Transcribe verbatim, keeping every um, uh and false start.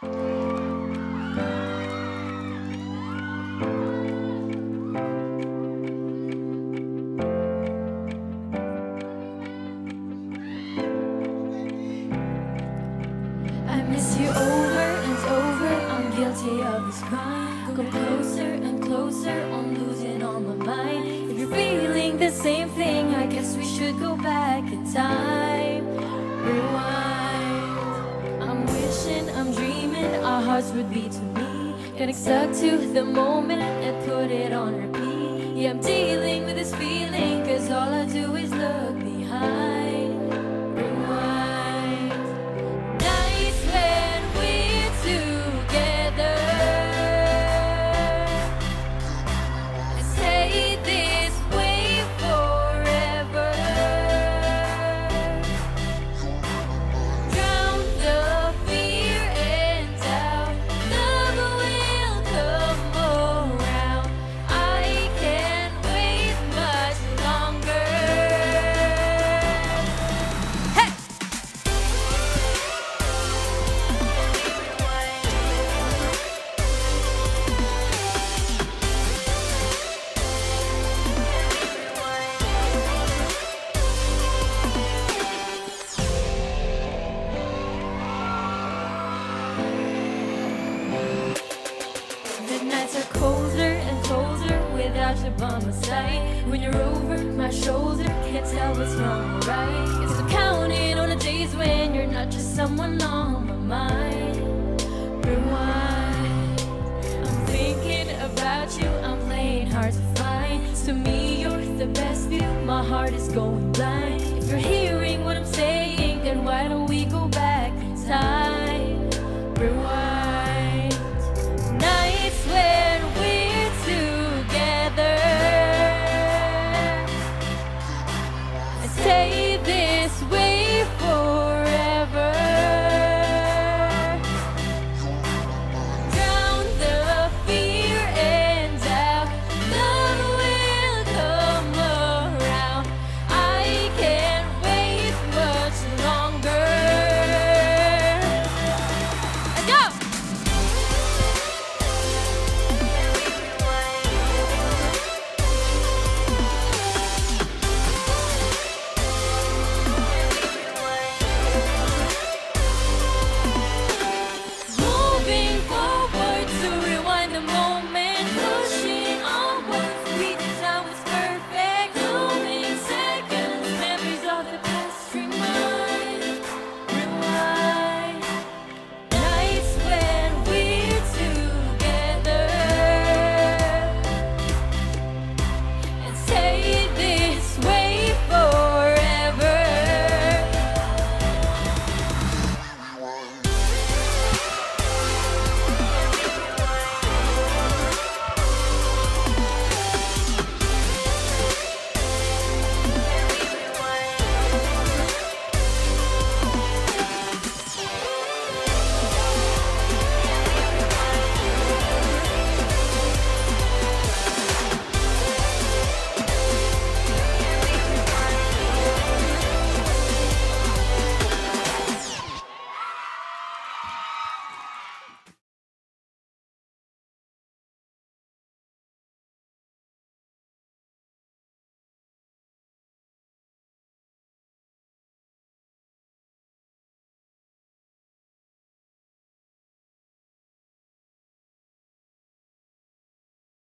miss you over and over, I'm guilty of this crime. Come closer and closer, I'm losing all my mind. If you're feeling the same thing, I guess we should go back in time. Rewind. I'm wishing, I'm dreaming, our hearts would beat to me. Getting stuck to the moment and put it on repeat. Yeah, I'm dealing with this feeling, cause all I do is look behind. Nights are colder and colder without you by my side. When you're over my shoulder, can't tell what's wrong or right. Guess I'm counting on the days when you're not just someone on my mind. Rewind. I'm thinking about you, I'm playing hard to find. To me, you're the best view, my heart is going blind. If you're hearing what I'm saying, then why don't we go back in time? Rewind.